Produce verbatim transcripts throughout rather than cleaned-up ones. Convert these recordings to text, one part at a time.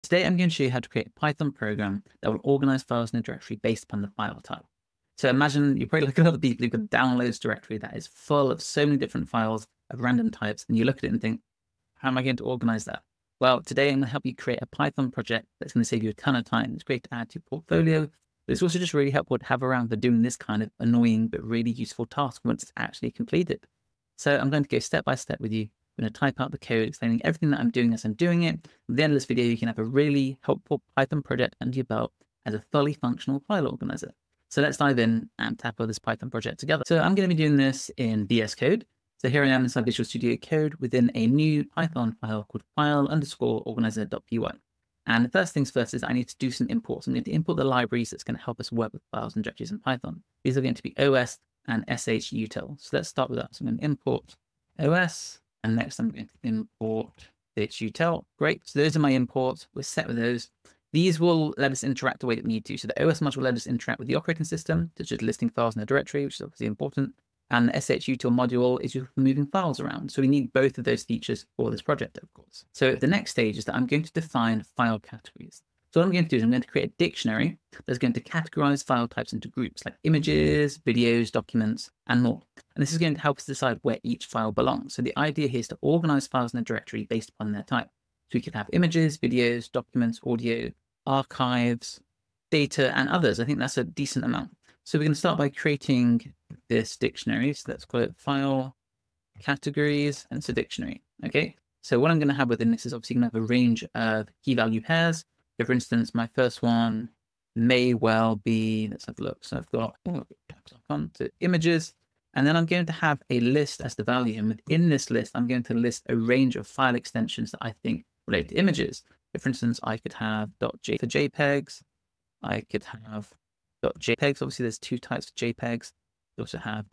Today, I'm going to show you how to create a Python program that will organize files in a directory based upon the file type. So imagine you're probably looking at other people who've got a downloads directory that is full of so many different files of random types, and you look at it and think, how am I going to organize that? Well, today I'm going to help you create a Python project that's going to save you a ton of time. It's great to add to your portfolio, but it's also just really helpful to have around for doing this kind of annoying but really useful task once it's actually completed. So I'm going to go step by step with you. I'm going to type out the code explaining everything that I'm doing as I'm doing it. At the end of this video, you can have a really helpful Python project under your belt as a fully functional file organizer. So let's dive in and tackle this Python project together. So I'm going to be doing this in V S Code. So here I am inside Visual Studio Code within a new Python file called file underscore organizer.py. And the first things first is I need to do some imports. I'm going to import the libraries that's going to help us work with files and directories in Python. These are going to be O S and shutil. So let's start with that. So I'm going to import O S, and next I'm going to import shutil. Great. So those are my imports. We're set with those. These will let us interact the way that we need to. So the O S module will let us interact with the operating system, such as listing files in a directory, which is obviously important. And the shutil module is just moving files around. So we need both of those features for this project, of course. So the next stage is that I'm going to define file categories. So what I'm going to do is I'm going to create a dictionary that's going to categorize file types into groups like images, videos, documents, and more. And this is going to help us decide where each file belongs. So the idea here is to organize files in a directory based upon their type. So we could have images, videos, documents, audio, archives, data, and others. I think that's a decent amount. So we're going to start by creating this dictionary. So let's call it file categories, and it's a dictionary. Okay. So what I'm going to have within this is obviously going to have a range of key value pairs. So for instance, my first one may well be, let's have a look. So I've got oh, on to images, and then I'm going to have a list as the value. And within this list, I'm going to list a range of file extensions that I think relate to images. So for instance, I could have .j for JPEGs. I could have .jpegs. Obviously, there's two types of JPEGs. We also have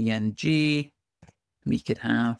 .png. We could have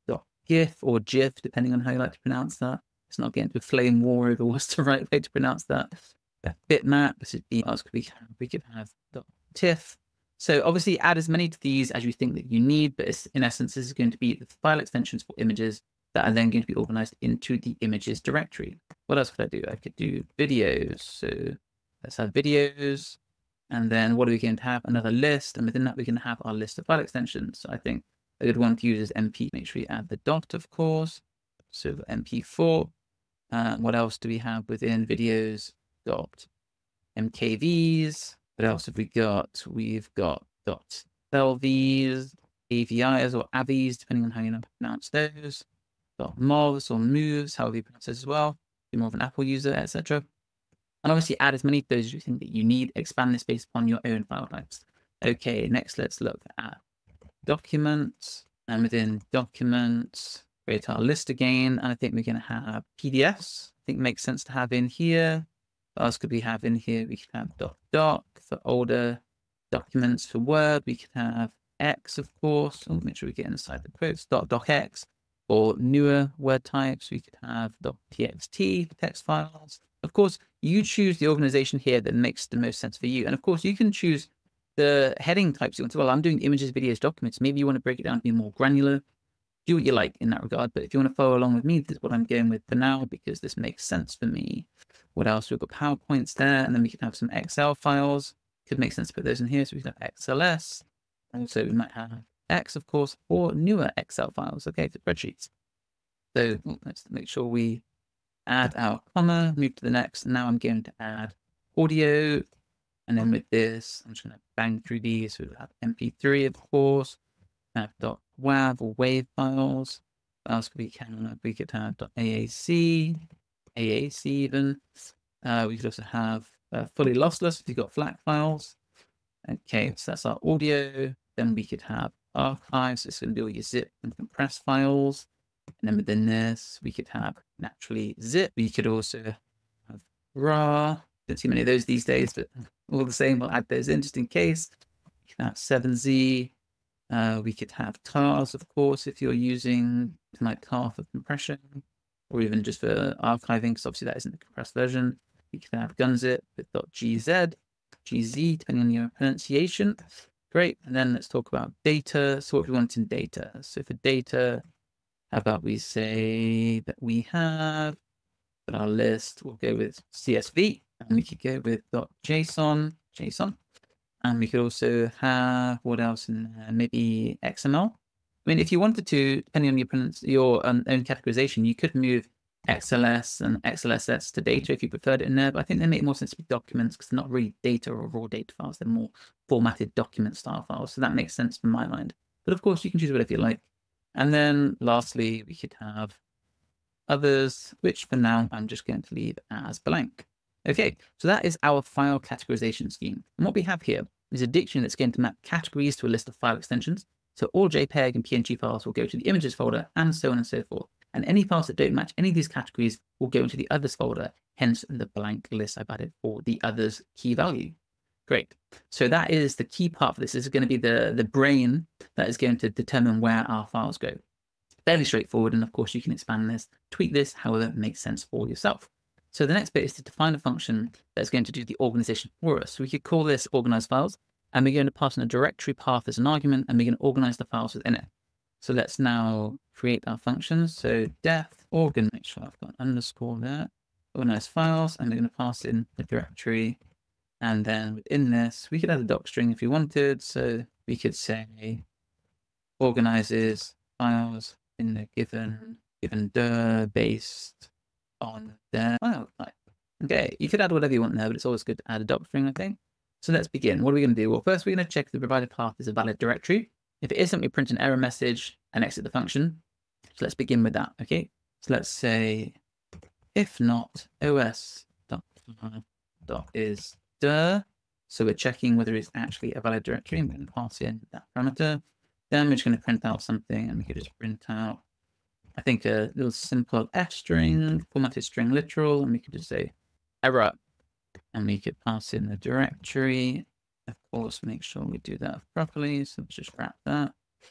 .gif or GIF, depending on how you like to pronounce that. It's not getting into a flame war over what's the right way to pronounce that. Bitmap. This is what else could we have? We could have .tiff. So obviously, add as many to these as you think that you need, but it's, in essence, this is going to be the file extensions for images that are then going to be organized into the images directory. What else could I do? I could do videos. So let's have videos. And then what are we going to have? Another list. And within that, we're going to have our list of file extensions. So I think a good one to use is M P. Make sure you add the dot, of course. So M P four. Uh, what else do we have within videos? Got M K Vs. What else have we got? We've got dot L Vs, A V Is or A V Is, depending on how you pronounce those. Dot movs or moves, however you pronounce those as well. Be more of an Apple user, et cetera. And obviously add as many of those as you think that you need. Expand this based upon your own file types. Okay, next let's look at documents. And within documents, create our list again. And I think we're going to have P D Fs. I think it makes sense to have in here. What else could we have in here? We could have doc, doc for older documents. For Word, we could have X, of course. Oh, make sure we get inside the quotes. Dot docx. For newer Word types, we could have .txt for text files. Of course, you choose the organization here that makes the most sense for you. And of course, you can choose the heading types you want to. Well, I'm doing images, videos, documents. Maybe you want to break it down to be more granular. Do what you like in that regard. But if you want to follow along with me, this is what I'm going with for now because this makes sense for me. What else? We've got PowerPoints there, and then we can have some Excel files. Could make sense to put those in here. So we can have X L S. Also, we might have X, of course, or newer Excel files, okay, for spreadsheets. So let's make sure we add our comma, move to the next. Now I'm going to add audio. And then with this, I'm just going to bang through these. So we'll have M P three, of course. We have .wav or wave files. What else could we can? We could have .aac, A A C even. Uh, we could also have uh, fully lossless if you've got FLAC files. Okay, so that's our audio. Then we could have archives. It's going to be all your zip and compress files. And then within this, we could have naturally zip. We could also have raw. Don't see many of those these days, but all the same, we'll add those in just in case. We can have seven Z. Uh, we could have tars, of course, if you're using like tar for compression, or even just for archiving, because obviously that isn't the compressed version. We could have gunzip with .gz, gz, depending on your pronunciation. Great. And then let's talk about data. So what we want in data. So for data, how about we say that we have But our list, we'll go with C S V, and we could go with .json, JSON. And we could also have, what else in there? Maybe X M L. I mean, if you wanted to, depending on your, your um, own categorization, you could move X L S and X L S S to data if you preferred it in there. But I think they make more sense to be documents because they're not really data or raw data files. They're more formatted document style files. So that makes sense from my mind. But of course, you can choose whatever you like. And then lastly, we could have others, which for now, I'm just going to leave as blank. Okay, so that is our file categorization scheme. And what we have here is a dictionary that's going to map categories to a list of file extensions. So all JPEG and P N G files will go to the images folder and so on and so forth. And any files that don't match any of these categories will go into the others folder, hence the blank list I've added for the others key value. Great. So that is the key part for this. This is going to be the, the brain that is going to determine where our files go. Fairly straightforward. And of course, you can expand this, tweak this, however it makes sense for yourself. So the next bit is to define a function that's going to do the organization for us. So we could call this organize files, and we're going to pass in a directory path as an argument, and we're going to organize the files within it. So let's now create our functions. So def organ, make sure I've got an underscore there, organize files, and we're going to pass in the directory. And then within this, we could add a doc string if you wanted. So we could say organizes files in the given, given dir based on their file type. Okay, you could add whatever you want there, but it's always good to add a doc string, I think. So let's begin. What are we going to do? Well, first we're going to check if the provided path is a valid directory. If it isn't, we print an error message and exit the function. So let's begin with that, okay? So let's say, if not, os dot, dot is dir. So we're checking whether it's actually a valid directory. I'm going to pass in that parameter. Then we're just going to print out something, and we could just print out, I think, a little simple f string, formatted string literal, and we could just say error, and we could pass in the directory. Of course, make sure we do that properly. So let's just wrap that.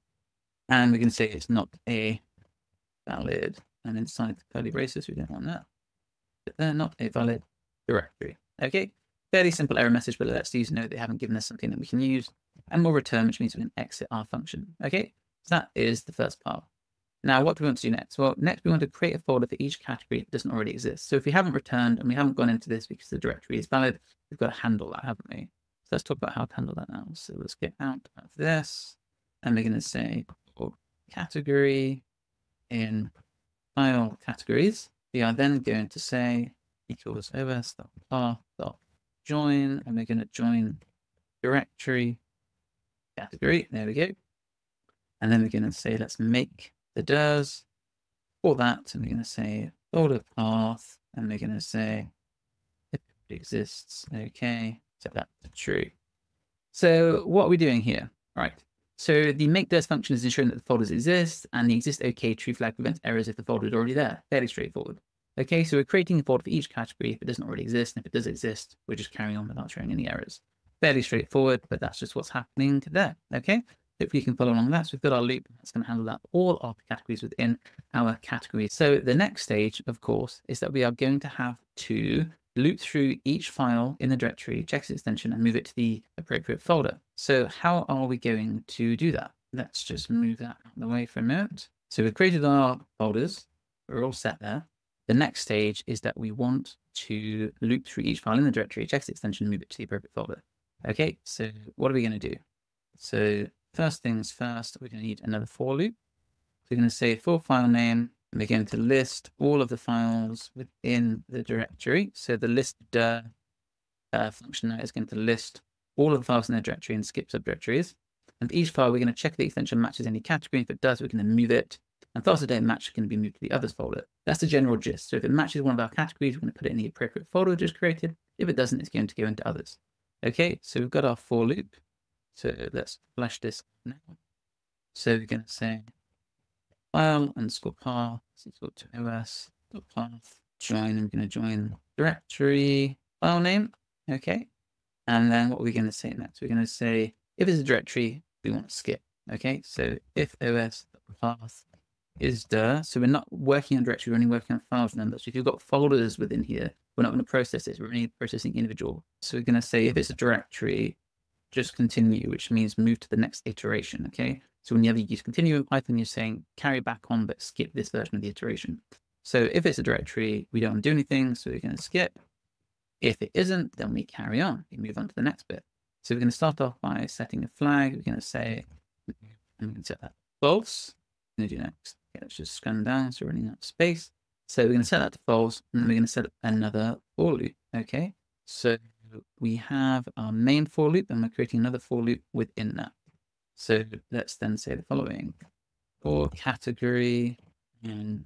And we can say it's not a valid, and inside the curly braces, we don't want that. But they're not a valid directory. Okay, fairly simple error message, but let's use know they haven't given us something that we can use, and we'll return, which means we can exit our function. Okay, so that is the first part. Now, what do we want to do next? Well, next we want to create a folder for each category that doesn't already exist. So if we haven't returned and we haven't gone into this because the directory is valid, we've got to handle that, haven't we? So let's talk about how to handle that now. So let's get out of this, and we're going to say for category in file categories. We are then going to say equals os.path.join, and we're going to join directory category. There we go. And then we're going to say, let's make the dirs for that, and we're going to say folder path, and we're going to say if it exists. Okay, set that to true. So what are we doing here? Right. So the make dirs function is ensuring that the folders exist, and the exist OK true flag prevents errors if the folder is already there. Fairly straightforward. Okay, so we're creating a folder for each category if it doesn't already exist, and if it does exist, we're just carrying on without showing any errors. Fairly straightforward, but that's just what's happening there. Okay. Hopefully you can follow along that. So we've got our loop that's going to handle that all our categories within our categories. So the next stage, of course, is that we are going to have to loop through each file in the directory, check its extension, and move it to the appropriate folder. So how are we going to do that? Let's just move that out of the way for a minute. So we've created our folders. We're all set there. The next stage is that we want to loop through each file in the directory, check its extension, move it to the appropriate folder. Okay, so what are we going to do? So first things first, we're going to need another for loop. So we're going to say for file name, and we're going to list all of the files within the directory. So the list dir uh, function now is going to list all of the files in the directory and skip subdirectories. And for each file, we're going to check the extension matches any category. If it does, we're going to move it. And files that don't match are going to be moved to the others folder. That's the general gist. So if it matches one of our categories, we're going to put it in the appropriate folder we just created. If it doesn't, it's going to go into others. Okay, so we've got our for loop. So let's flash this now. So we're going to say file underscore path is equal to os.path join. I'm going to join directory file name. Okay. And then what we're going to say next, we're going to say if it's a directory, we want to skip. Okay. So if os.path is dir, so we're not working on directory, we're only working on files numbers. So if you've got folders within here, we're not going to process this. We're only processing individual. So we're going to say if it's a directory, just continue, which means move to the next iteration. Okay. So whenever you use continue in Python, you're saying carry back on, but skip this version of the iteration. So if it's a directory, we don't want to do anything, so we're going to skip. If it isn't, then we carry on. We move on to the next bit. So we're going to start off by setting a flag. We're going to say, I'm going to set that false. What do next? Okay, let's just scan down, so we're running out of space. So we're going to set that to false, and then we're going to set up another for loop. Okay, so we have our main for loop, and we're creating another for loop within that. So let's then say the following: for category and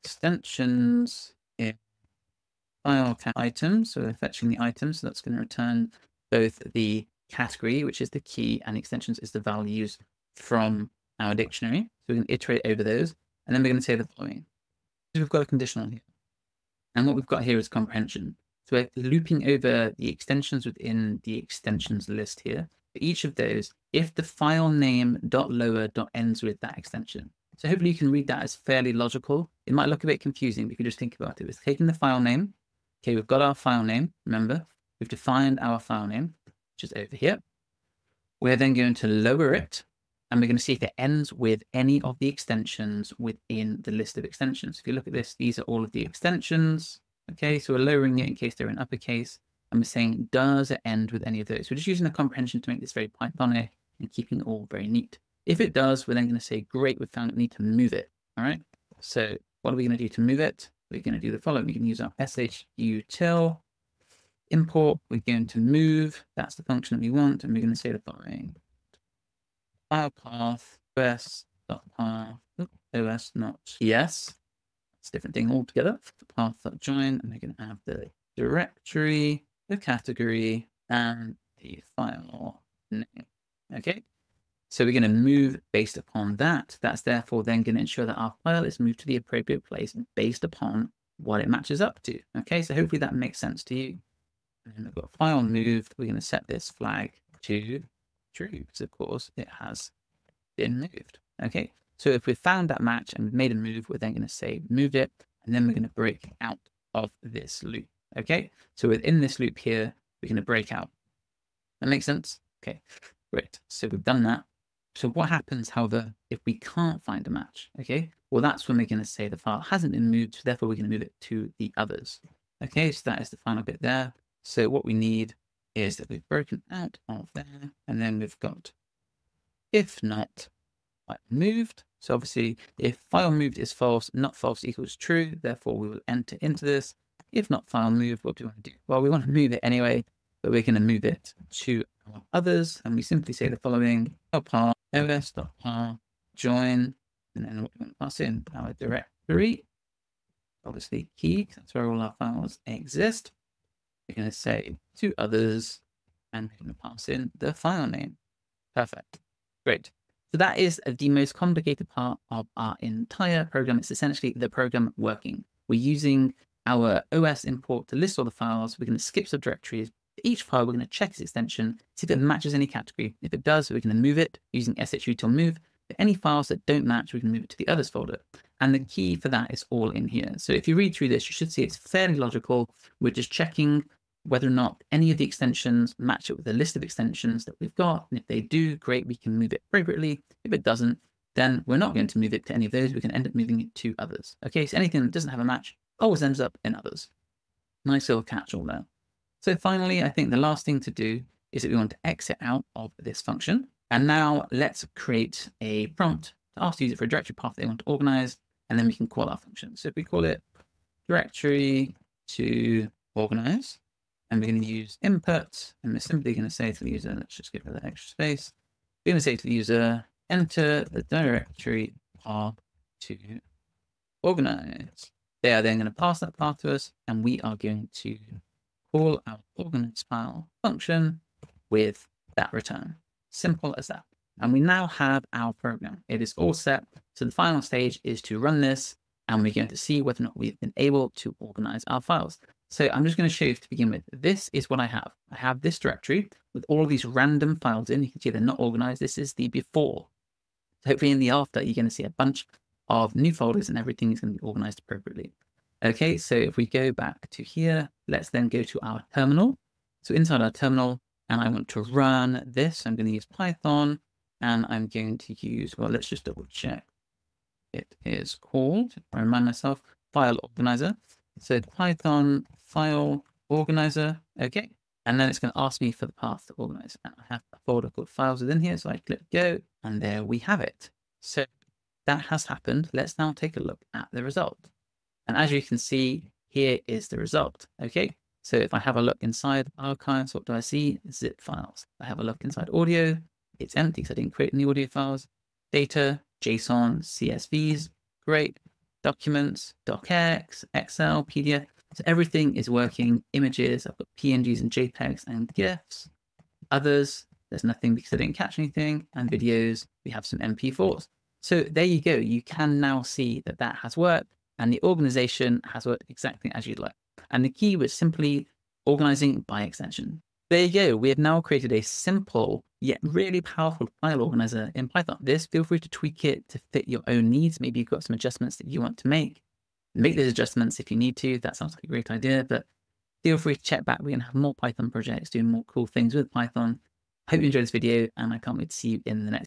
extensions in file items. So we're fetching the items, so that's going to return both the category, which is the key, and extensions is the values from our dictionary. So we can iterate over those, and then we're going to say the following. We've got a conditional here, and what we've got here is comprehension. So we're looping over the extensions within the extensions list here. For each of those, if the file name dot lower dot ends with that extension. So hopefully you can read that as fairly logical. It might look a bit confusing, but you can just think about it. It's taking the file name. Okay, we've got our file name. Remember, we've defined our file name, which is over here. We're then going to lower it, and we're going to see if it ends with any of the extensions within the list of extensions. If you look at this, these are all of the extensions. Okay, so we're lowering it in case they're in uppercase, and we're saying, does it end with any of those? We're just using the comprehension to make this very Pythonic and keeping it all very neat. If it does, we're then going to say, great, we found it, we need to move it. All right, so what are we going to do to move it? We're going to do the following. We can use our shutil import. We're going to move. That's the function that we want. And we're going to say the following. File path os.path os not yes. It's a different thing altogether. Path.join. And we're going to have the directory, the category, and the file name. Okay. So we're going to move based upon that. That's therefore then going to ensure that our file is moved to the appropriate place based upon what it matches up to. Okay, so hopefully that makes sense to you. And we've got file moved. We're going to set this flag to true because, of course, it has been moved. Okay, so if we've found that match and we've made a move, we're then going to say moved it, and then we're going to break out of this loop. Okay, so within this loop here, we're going to break out. That makes sense? Okay, great. So we've done that. So what happens, however, if we can't find a match? Okay, well, that's when we're going to say the file hasn't been moved, so therefore we're going to move it to the others. Okay, so that is the final bit there. So what we need is that we've broken out of there, and then we've got if not moved. So obviously, if file moved is false, not false equals true, therefore we will enter into this. If not file moved, what do we want to do? Well, we want to move it anyway, but we're going to move it to our others, and we simply say the following: path os.path join, and then what we want to pass in our directory, obviously key, that's where all our files exist. We're going to say to others, and we're going to pass in the file name. Perfect. Great. So that is the most complicated part of our entire program. It's essentially the program working. We're using our O S import to list all the files. We're going to skip subdirectories. Each file, we're going to check its extension, see if it matches any category. If it does, we're going to move it using shutil move. For any files that don't match, we can move it to the others folder. And the key for that is all in here. So if you read through this, you should see it's fairly logical. We're just checking whether or not any of the extensions match it with the list of extensions that we've got. And if they do, great, we can move it appropriately. If it doesn't, then we're not going to move it to any of those. We can end up moving it to others. Okay, so anything that doesn't have a match always ends up in others. Nice little catch all there. So finally, I think the last thing to do is that we want to exit out of this function. And now let's create a prompt to ask the user for a directory path they want to organize, and then we can call our function. So if we call it directory to organize, and we're going to use input, and we're simply going to say to the user, let's just give it that extra space. We're going to say to the user, enter the directory path to organize. They are then going to pass that path to us, and we are going to call our organize file function with that return. Simple as that. And we now have our program. It is all set. So the final stage is to run this, and we're going to see whether or not we've been able to organize our files. So I'm just going to show you to begin with. This is what I have. I have this directory with all of these random files in. You can see they're not organized. This is the before. So hopefully in the after, you're going to see a bunch of new folders and everything is going to be organized appropriately. Okay, so if we go back to here, let's then go to our terminal. So inside our terminal, and I want to run this, I'm going to use Python, and I'm going to use, well, let's just double check. It is called, I remind myself, file organizer. So Python file organizer, okay. And then it's going to ask me for the path to organize. And I have a folder called files within here. So I click go, and there we have it. So that has happened. Let's now take a look at the result. And as you can see, here is the result. Okay. So if I have a look inside archives, what do I see? Zip files. I have a look inside audio. It's empty because I didn't create any audio files. Data, JSON, C S Vs. Great. Documents, docx, Excel, P D F. So everything is working. Images, I've got P N Gs and JPEGs and GIFs. Others, there's nothing because I didn't catch anything. And videos, we have some M P fours. So there you go. You can now see that that has worked, and the organization has worked exactly as you'd like. And the key was simply organizing by extension. There you go. We have now created a simple yet really powerful file organizer in Python. This, feel free to tweak it to fit your own needs. Maybe you've got some adjustments that you want to make. Make those adjustments if you need to. That sounds like a great idea, but feel free to check back. We're going to have more Python projects doing more cool things with Python. Hope you enjoyed this video, and I can't wait to see you in the next